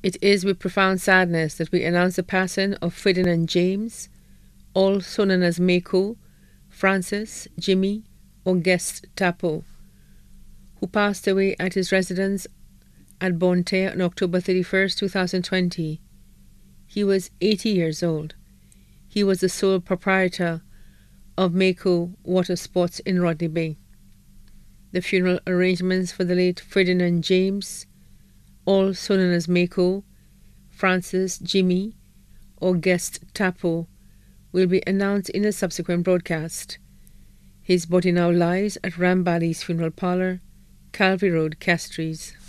It is with profound sadness that we announce the passing of Ferdinand James, also known as Mako, Francis, Jimmy, or Guest Tapo, who passed away at his residence at Bonte on October 31st, 2020. He was 80 years old. He was the sole proprietor of Mako Water Sports in Rodney Bay. The funeral arrangements for the late Ferdinand James, also known as Mako, Francis, Jimmy, or Guest Tapo, will be announced in a subsequent broadcast. His body now lies at Rambali's Funeral Parlour, Calvary Road, Castries.